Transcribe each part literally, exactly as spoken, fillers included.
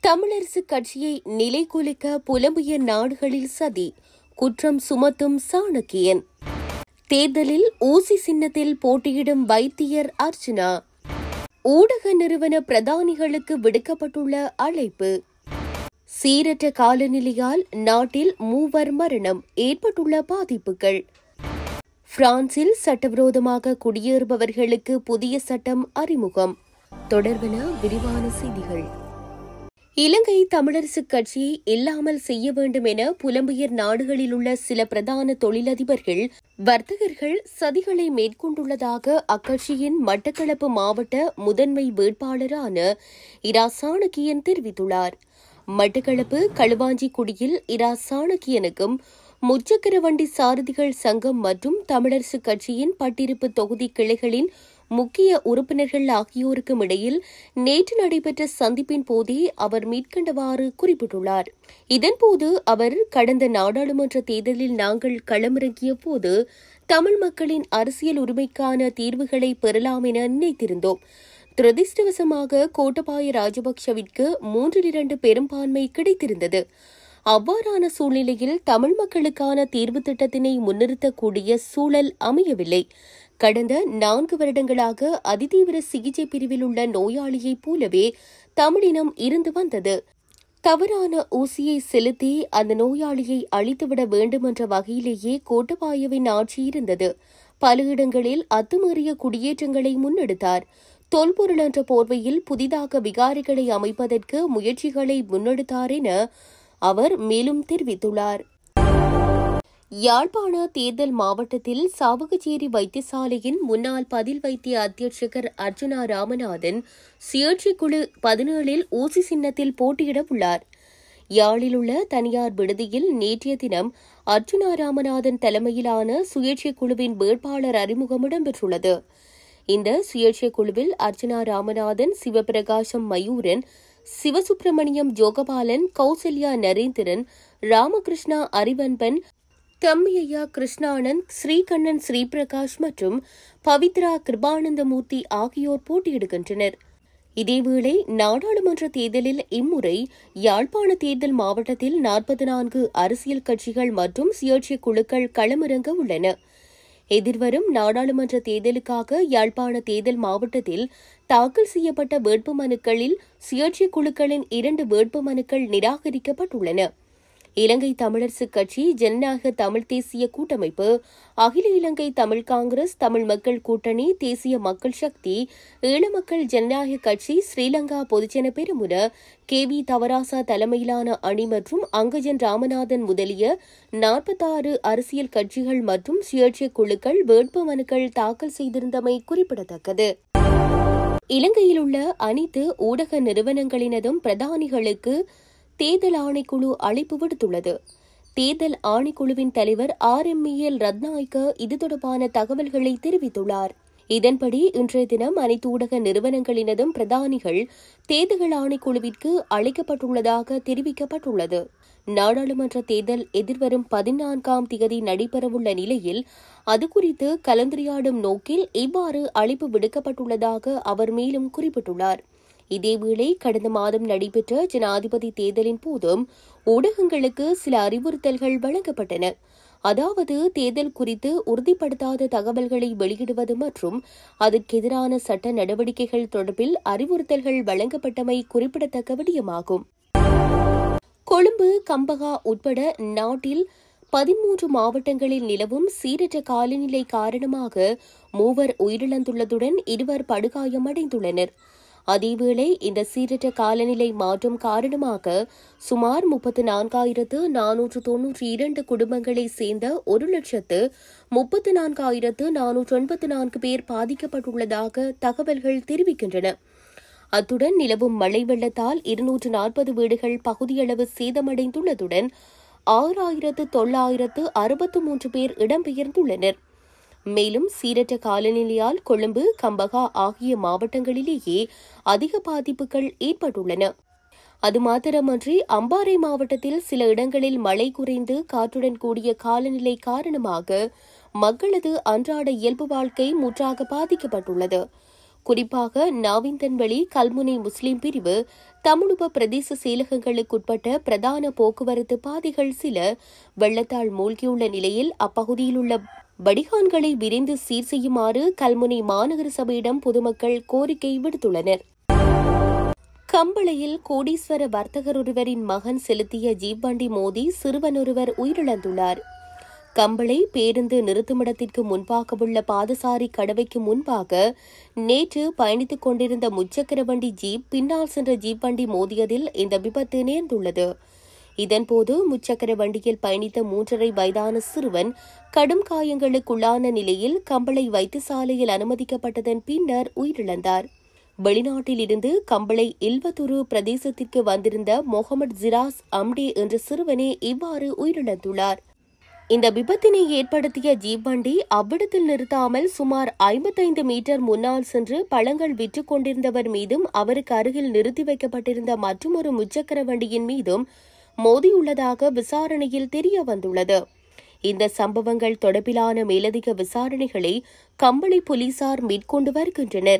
தமிழரசு கட்சியை நிலைகுலைக்க புலம்பிய நாடுகளில் சதி, குற்றம் சுமத்தும் சாணக்கியன். தேர்தலில் ஊசி சின்னத்தில் போட்டியிடும் வைத்தியர் அர்ச்சனா. ஊடக நிறுவன பிரதானிகளுக்கு விடுக்கப்பட்டுள்ள அழைப்பு. சீரற்ற காலநிலையால் நாட்டில் மூவர் மரணம், ஏற்பட்டுள்ள பாதிப்புகள். பிரான்சில் சட்டவிரோதமாக குடியேறுபவர்களுக்கு புதிய சட்டம் அறிமுகம். தொடர்பென விரிவான செய்திகள். இலங்கை தமிழரசு கட்சியை இல்லாமல் செய்ய வேண்டும் என புலம்பெயர் நாடுகளில் உள்ள சில பிரதான தொழிலதிபர்கள், வர்த்தகர்கள் சதிகளை மேற்கொண்டுள்ளதாக அக்கட்சியின் மட்டக்களப்பு மாவட்ட முதன்மை வேட்பாளரான இரா சாணக்கியன் தெரிவித்துள்ளார். மட்டக்களப்பு களுவாஞ்சிக்குடியில் இரா சாணக்கியனுக்கும் முச்சக்கர வண்டி சாரதிகள் சங்கம் மற்றும் தமிழரசு கட்சியின் பட்டிருப்பு தொகுதி கிளைகளின் முக்கிய உறுப்பினர்கள் ஆகியோருக்கும் இடையில் நேற்று நடைபெற்ற சந்திப்பின் போதே அவர் மீட்கண்டவாறு குறிப்பிட்டுள்ளார். இதன்போது அவர், கடந்த நாடாளுமன்ற தேர்தலில் நாங்கள் களமிறங்கிய போது தமிழ் மக்களின் அரசியல் உரிமைக்கான தீர்வுகளை பெறலாம் என நினைத்திருந்தோம். துரதிருஷ்டவசமாக கோட்டபாய ராஜபக்சவிற்கு மூன்றில் இரண்டு பெரும்பான்மை கிடைத்திருந்தது. அவ்வாறான சூழ்நிலையில் தமிழ் மக்களுக்கான தீர்வு திட்டத்தினை முன்னிறுத்தக்கூடிய சூழல் அமையவில்லை. கடந்த நான்கு வருடங்களாக அதிதீவிர சிகிச்சை பிரிவில் உள்ள நோயாளியைப் போலவே தமிழினம் இருந்து வந்தது. தவறான ஊசியை செலுத்தி அந்த நோயாளியை அழித்துவிட வேண்டும் என்ற வகையிலேயே கோட்டபாயவின் ஆட்சி இருந்தது. பல இடங்களில் அத்துமீறிய குடியேற்றங்களை முன்னெடுத்தார். தொல்பொருள் என்ற போர்வையில் புதிதாக விகாரிகளை அமைப்பதற்கு முயற்சிகளை முன்னெடுத்தார் என அவர் மேலும் தெரிவித்துள்ளார். யாழ்ப்பாண தேர்தல் மாவட்டத்தில் சாவகச்சேரி வைத்தியசாலையின் முன்னாள் பதில் வைத்திய அத்தியட்சகர் அர்ச்சனா ராமநாதன் சுயேட்சை குழு பதினேழில் ஊசி சின்னத்தில் போட்டியிட உள்ளார். யாழில் உள்ள தனியார் விடுதியில் நேற்றைய தினம் அர்ச்சனா ராமநாதன் தலைமையிலான சுயேட்சை குழுவின் வேட்பாளர் அறிமுகம் இடம்பெற்றுள்ளது. இந்த சுயேட்சை குழுவில் அர்ச்சனா ராமநாதன், சிவபிரகாசம் மயூரன், சிவசுப்பிரமணியம் ஜோகபாலன், கௌசல்யா நரேந்திரன், ராமகிருஷ்ணா அறிவன்பன், தம்மியா கிருஷ்ணானந்த், ஸ்ரீகண்ணன் ஸ்ரீபிரகாஷ் மற்றும் பவித்ரா கிருபானந்தமூர்த்தி ஆகியோர் போட்டியிடுகின்றனர். இதேவேளை நாடாளுமன்ற தேர்தலில் இம்முறை யாழ்ப்பாண தேர்தல் மாவட்டத்தில் நாற்பத்தி நான்கு அரசியல் கட்சிகள் மற்றும் சுயேட்சை குழுக்கள் களமிறங்க உள்ளன. எதிர்வரும் நாடாளுமன்ற தேர்தலுக்காக யாழ்ப்பாண தேர்தல் மாவட்டத்தில் தாக்கல் செய்யப்பட்ட வேட்புமனுக்களில் சுயேட்சை குழுக்களின் இரண்டு வேட்புமனுக்கள் நிராகரிக்கப்பட்டுள்ளன. இலங்கை தமிழரசு கட்சி, ஜனநாயக தமிழ் தேசிய கூட்டமைப்பு, அகில இலங்கை தமிழ் காங்கிரஸ், தமிழ் மக்கள் கூட்டணி, தேசிய மக்கள் சக்தி, ஈழமக்கள் ஜனநாயக கட்சி, ஸ்ரீலங்கா பொதுஜன பெரமுன, கே வி தவராசா தலைமையிலான அணி மற்றும் அங்கஜன் ராமநாதன் முதலிய நாற்பத்தாறு அரசியல் கட்சிகள் மற்றும் சுயேட்சை குழுக்கள் வேட்புமனுக்கள் தாக்கல் செய்திருந்தமை குறிப்பிடத்தக்கது. இலங்கையில் உள்ள அனைத்து ஊடக நிறுவனங்களினதும் பிரதானிகளுக்கு தேர்தல் ஆணைக்குழு அழைப்பு விடுத்துள்ளது. தேர்தல் ஆணைக்குழுவின் தலைவர் ஆர் எம் எல் ரத்நாயக்க இது தொடர்பான தகவல்களை தெரிவித்துள்ளார். இதன்படி இன்றைய தினம் அனைத்து ஊடக நிறுவனங்களினதும் பிரதானிகள் தேர்தல் ஆணைக்குழுவிற்கு அழைக்கப்பட்டுள்ளதாக தெரிவிக்கப்பட்டுள்ளது. நாடாளுமன்ற தேர்தல் எதிர்வரும் பதினான்காம் தேதி நடைபெறவுள்ள நிலையில் அது குறித்து கலந்துரையாடும் நோக்கில் இவ்வாறு அழைப்பு விடுக்கப்பட்டுள்ளதாக அவர் மேலும் குறிப்பிட்டுள்ளார். இதேவேளை கடந்த மாதம் நடைபெற்ற ஜனாதிபதி தேர்தலின் போதும் ஊடகங்களுக்கு சில அறிவுறுத்தல்கள் வழங்கப்பட்டன. அதாவது, தேர்தல் குறித்து உறுதிப்படுத்தாத தகவல்களை வெளியிடுவது மற்றும் அதற்கெதிரான சட்ட நடவடிக்கைகள் தொடர்பில் அறிவுறுத்தல்கள் வழங்கப்பட்டமை குறிப்பிடத்தக்க விடயமாகும். கொழும்பு, கம்பகா உட்பட நாட்டில் பதிமூன்று மாவட்டங்களில் நிலவும் சீரற்ற காலநிலை காரணமாக மூவர் உயிரிழந்துள்ளதுடன் இருவர் படுகாயமடைந்துள்ளனர். அதேவேளை இந்த சீரற்ற காலநிலை மாற்றம் காரணமாக சுமார் முப்பத்து நான்காயிரத்து நானூற்று தொன்னூற்றி இரண்டு குடும்பங்களைச் சேர்ந்த ஒரு லட்சத்து முப்பத்து நான்காயிரத்து நானூற்று எண்பத்து நான்கு பேர் பாதிக்கப்பட்டுள்ளதாக தகவல்கள் தெரிவிக்கின்றன. அத்துடன் நிலவும் மழை வெள்ளத்தால் இருநூற்று நாற்பது வீடுகள் பகுதியளவு சேதமடைந்துள்ளதுடன் ஆறாயிரத்து தொள்ளாயிரத்து அறுபத்து மூன்று பேர் இடம்பெயர்ந்துள்ளனர். மேலும் சீரற்ற காலநிலையால் கொழும்பு, கம்பகா ஆகிய மாவட்டங்களிலேயே அதிக பாதிப்புகள் ஏற்பட்டுள்ளன. அது மாத்திரமன்றி அம்பாறை மாவட்டத்தில் சில இடங்களில் மழை குறைந்து காற்றுடன் கூடிய காலநிலை காரணமாக மக்களது அன்றாட இயல்பு வாழ்க்கை முற்றாக பாதிக்கப்பட்டுள்ளது. குறிப்பாக நாவிந்தன்வெளி கல்முனை முஸ்லிம் பிரிவு தமிழுப பிரதேச செயலகங்களுக்குட்பட்ட பிரதான போக்குவரத்து பாதைகள் சில வெள்ளத்தால் மூழ்கியுள்ள நிலையில் அப்பகுதியில் உள்ள வடிகான்களை விரைந்து சீர் செய்யுமாறு கல்முனை மாநகர சபையிடம் பொதுமக்கள் கோரிக்கை விடுத்துள்ளனர். கம்பளையில் கோடீஸ்வர வர்த்தகர் ஒருவரின் மகன் செலுத்திய ஜீப் வண்டி மோதி சிறுவன் ஒருவர் உயிரிழந்துள்ளார். கம்பளை பேருந்து நிறுத்துமிடத்திற்கு முன்பாக உள்ள பாதசாரி கடவைக்கு முன்பாக நேற்று பயணித்துக் கொண்டிருந்த முச்சக்கர வண்டி ஜீப் பின்னால் சென்ற ஜீப் வண்டி மோதியதில் இந்த விபத்து நேர்ந்துள்ளது. இதன்போது முச்சக்கர வண்டியில் பயணித்த மூன்றரை வயதான சிறுவன் கடும் காயங்களுக்குள்ளான நிலையில் கம்பளை வைத்தியசாலையில் அனுமதிக்கப்பட்டதன் பின்னர் உயிரிழந்தார். வெளிநாட்டில் இருந்து கம்பளை இல்வத்துரு பிரதேசத்திற்கு வந்திருந்த முகமது ஜிராஸ் அம்டே என்ற சிறுவனே இவ்வாறு உயிரிழந்துள்ளார். இந்த விபத்தினை ஏற்படுத்திய ஜீப் வண்டி அவ்விடத்தில் நிறுத்தாமல் சுமார் ஐம்பத்தைந்து மீட்டர் முன்னால் சென்று பழங்கள் விற்றுக் கொண்டிருந்தவர் மீதும் அவருக்கு அருகில் நிறுத்தி வைக்கப்பட்டிருந்த மற்றொரு முச்சக்கர வண்டியின் மீதும் மோதியுள்ளதாக விசாரணையில் தெரிய வந்துள்ளது. இந்த சம்பவங்கள் தொடர்பிலான மேலதிக விசாரணைகளை கம்பளை போலீசார் மேற்கொண்டு வருகின்றனர்.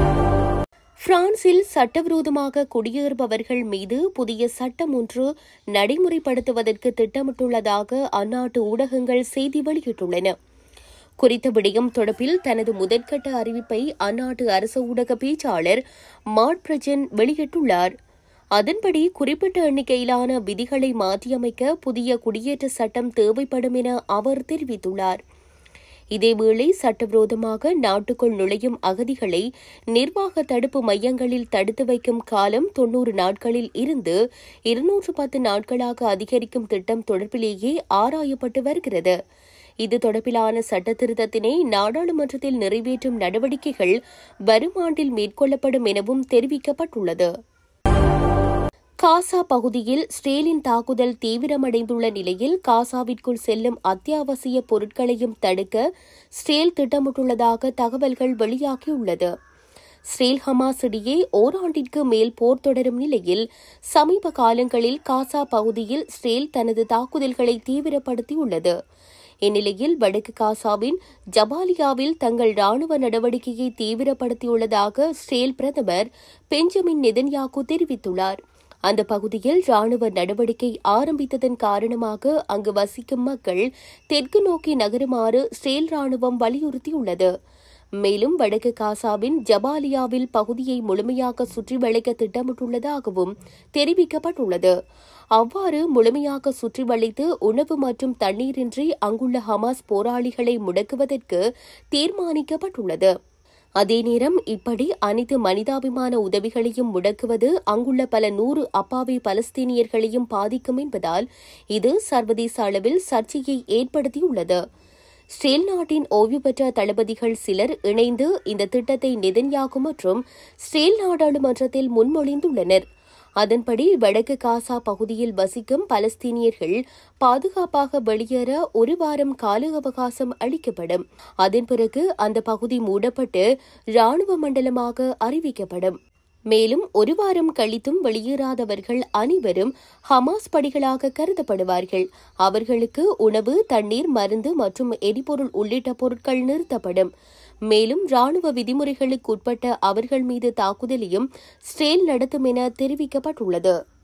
பிரான்சில் சட்டவிரோதமாக குடியேறுபவர்கள் மீது புதிய சட்டம் ஒன்று நடைமுறைப்படுத்துவதற்கு திட்டமிட்டுள்ளதாக அந்நாட்டு ஊடகங்கள் செய்தி வெளியிட்டுள்ளன. குறித்த விடயம் தொடர்பில் தனது முதற்கட்ட அறிவிப்பை அந்நாட்டு அரசு ஊடக பேச்சாளர் மாட் பிரஜன் வெளியிட்டுள்ளார். அதன்படி குறிப்பிட்ட எண்ணிக்கையிலான விதிகளை மாற்றியமைக்க புதிய குடியேற்ற சட்டம் தேவைப்படும் என அவர் தெரிவித்துள்ளார். இதேவேளை சட்டவிரோதமாக நாட்டுக்குள் நுழையும் அகதிகளை நிர்வாக தடுப்பு மையங்களில் தடுத்து வைக்கும் காலம் தொன்னூறு நாட்களில் இருந்து இருநூற்று பத்து நாட்களாக அதிகரிக்கும் திட்டம் தொடர்பிலேயே ஆராயப்பட்டு வருகிறது. இது தொடர்பிலான சட்டத்திருத்தத்தினை நாடாளுமன்றத்தில் நிறைவேற்றும் நடவடிக்கைகள் வரும் ஆண்டில் மேற்கொள்ளப்படும் எனவும் தெரிவிக்கப்பட்டுள்ளது. காசா பகுதியில் இஸ்ரேலின் தாக்குதல் தீவிரமடைந்துள்ள நிலையில் காசாவிற்குள் செல்லும் அத்தியாவசிய பொருட்களையும் தடுக்க இஸ்ரேல் திட்டமிட்டுள்ளதாக தகவல்கள் வெளியாகியுள்ளது. இஸ்ரேல் ஹமாஸ் இடையே ஓராண்டிற்கு மேல் போர் தொடரும் நிலையில் சமீப காலங்களில் காசா பகுதியில் இஸ்ரேல் தனது தாக்குதல்களை தீவிரப்படுத்தியுள்ளது. இந்நிலையில் வடக்கு காசாவின் ஜபாலியாவில் தங்கள் ராணுவ நடவடிக்கையை தீவிரப்படுத்தியுள்ளதாக இஸ்ரேல் பிரதமர் பெஞ்சமின் நெதன்யாகு தெரிவித்துள்ளார். அந்த பகுதியில் ராணுவ நடவடிக்கை ஆரம்பித்ததன் காரணமாக அங்கு வசிக்கும் மக்கள் தெற்கு நோக்கி நகருமாறு இஸ்ரேல் ராணுவம் வலியுறுத்தியுள்ளது. மேலும் வடக்கு காசாவின் ஜபாலியாவில் பகுதியை முழுமையாக சுற்றி வளைக்க திட்டமிட்டுள்ளதாகவும் தெரிவிக்கப்பட்டுள்ளது. அவ்வாறு முழுமையாக சுற்றி வளைத்து உணவு மற்றும் தண்ணீரின்றி அங்குள்ள ஹமாஸ் போராளிகளை முடக்குவதற்கு தீர்மானிக்கப்பட்டுள்ளது. அதே நேரம் இப்படி அனைத்து மனிதாபிமான உதவிகளையும் முடக்குவது அங்குள்ள பல நூறு அப்பாவி பலஸ்தீனியர்களையும் பாதிக்கும் என்பதால் இது சர்வதேச அளவில் சர்ச்சையை ஏற்படுத்தியுள்ளது. இஸ்ரேல் நாட்டின் ஓய்வு பெற்ற தளபதிகள் சிலர் இணைந்து இந்த திட்டத்தை நெதன்யாகு மற்றும் இஸ்ரேல் நாடாளுமன்றத்தில் முன்மொழிந்துள்ளனர். அதன்படி வடக்கு காசா பகுதியில் வசிக்கும் பலஸ்தீனியர்கள் பாதுகாப்பாக வெளியேற ஒரு வாரம் கால அவகாசம் அளிக்கப்படும். அதன் பிறகு அந்த பகுதி மூடப்பட்டு ராணுவ மண்டலமாக அறிவிக்கப்படும். மேலும் ஒரு வாரம் கழித்தும் வெளியேறாதவர்கள் அனைவரும் ஹமாஸ் படைகளாக கருதப்படுவார்கள். அவர்களுக்கு உணவு, தண்ணீர், மருந்து மற்றும் எரிபொருள் உள்ளிட்ட பொருட்கள் நிறுத்தப்படும். மேலும் ராணுவ விதிமுறைகளுக்கு உட்பட்ட அவர்கள் மீது தாக்குதலையும் இஸ்ரேல் நடத்தும் என தெரிவிக்கப்பட்டுள்ளது.